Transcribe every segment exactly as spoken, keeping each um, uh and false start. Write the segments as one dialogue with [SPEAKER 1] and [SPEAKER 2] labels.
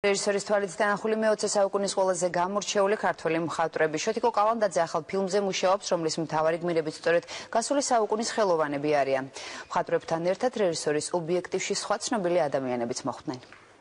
[SPEAKER 1] რეჟისორის თვალით დანახული მეოცე საუკუნის ყველაზე გამორჩეული ქართველი მხატვრები შოთიკო კალანდაძე ახალ ფილმზე მუშაობს, რომლის მთავარი გმირებიც სწორედ გასული საუკუნის ხელოვანები არიან. მხატვრებთან ერთად რეჟისორის ობიექტივში სხვა ცნობილი ადამიანებიც მოხვდნენ.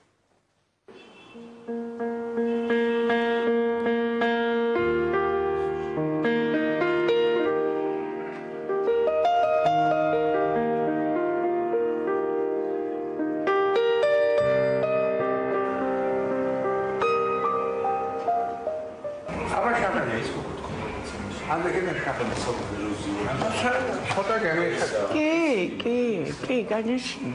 [SPEAKER 2] კი, კი, კი, конечно.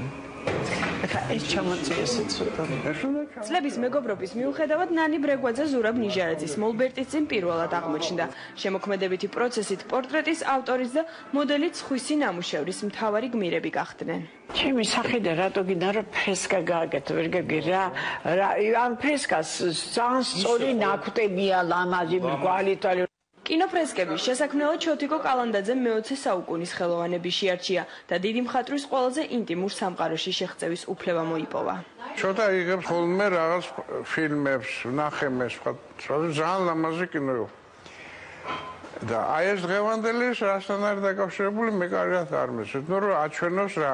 [SPEAKER 2] ეს ჩამოწიეს
[SPEAKER 3] წლების მეგობრობის მიუხედავად ნანი ბრეგვაძე ზურაბ ნიჟარაძის მოლბერტის წინ პირველად აღმოჩნდა. შემოქმედებითი პროცესით პორტრეტის ავტორის და მოდელის ხვისი ნამუშევრის მთავარი გმირები გახდნენ.
[SPEAKER 2] ჩემი სახიდან რატო გინდა რომ ფრესკა გააკეთო, ვერ გები რა, ამ ფრესკას ძალიან სწორი ნაკვთებია, ლამაზი, მრგვალი თვალი.
[SPEAKER 3] კინოფრესკების შესაქმნელად შოთიკო კალანდაძე მეოცე საუკუნის ხელოვანები შეარჩია და დიდი მხატვრის ყველაზე ინტიმურ სამყაროში შეღწევის უფლება მოიპოვა.
[SPEAKER 4] ცოტა იღებს ხოლმე რაღაც ფილმებს, ნახემეს, ძალიან ლამაზი კინო. და აი ეს დღევანდელი რასთან არის დაკავშირებული, მე კარგად არ მესმის, ნუ რომ აჩვენოს რა.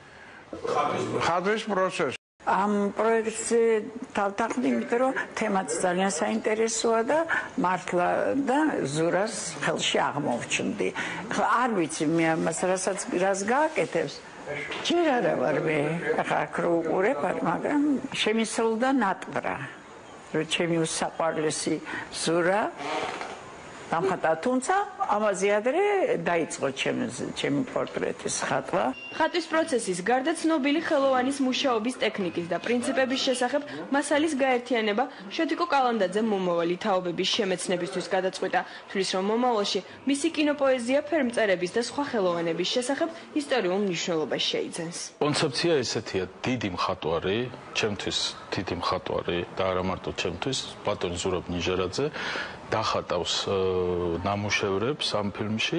[SPEAKER 4] ხატვის პროცესი.
[SPEAKER 2] ამ პროექტზე თავდახდი, იმიტომ რომ თემაც ძალიან საინტერესოა და მართლა და ზურას ხელში აღმოვჩნდი. ახლა არ ვიცი მე ამას რასაც რას გააკეთებს. ჯერ არა ვარ მე, ახლა აქ რო უყურებ, მაგრამ შემისრულდა ნატყრა. რომ ჩემი უსაყვარლესი ზურა დამხატა, თუმცა ამაზე ადრე დაიწყო ჩემი პორტრეტის ხატვა.
[SPEAKER 3] ხატვის პროცესის გარდა ცნობილი ხელოვანის მუშაობის ტექნიკის და პრინციპების შესახებ მასალის გაერთიანება შოთიკო კალანდაძემ მომავალი თაობების შემეცნებისთვის გადაწყვიტა. თვლის რომ მომავალში მისი კინოპოეზია ფერმწერების და სხვა ხელოვანების შესახებ ისტორიულ მნიშვნელობას შეიძენს.
[SPEAKER 5] კონცეფცია ესეთია, დიდი მხატვარი, ჩემთვის დიდი მხატვარი და არა მარტო ჩემთვის, ბატონი ზურაბ ნიჟარაძე დახატავს ნამუშევრებს ამ ფილმში,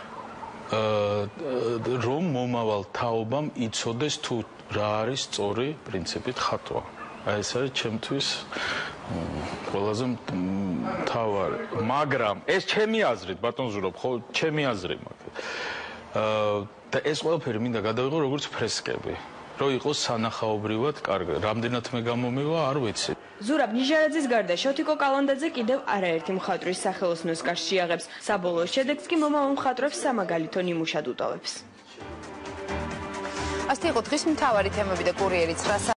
[SPEAKER 5] რომ მომავალ თაობამ იცოდეს თუ რა არის სწორი პრინციპით ხატვა. აი ეს არის ჩემთვის ყველაზე მთავარი. მაგრამ ეს ჩემი აზრით, ბატონ ზურაბ, ხო, ჩემი აზრი მაქვს. და ეს ყველაფერი მინდა გადავიღო როგორც ფრესკები. რომ იყოს სანახაობრივად კარგი. რამდენად მე გამომივა, არ ვიცი.
[SPEAKER 3] ზურაბ ნიჟარაძის გარდა შოთიკო კალანდაძე კიდევ არაერთი მხატვრის სახელოსნოს კარში იაღებს. საბოლოო შედეგს კი მომავალ მხატვრებს სამაგალითო ნიმუშად უტოვებს.
[SPEAKER 1] ასეთი იყო დღის მთავარი თემები და კურიერიც.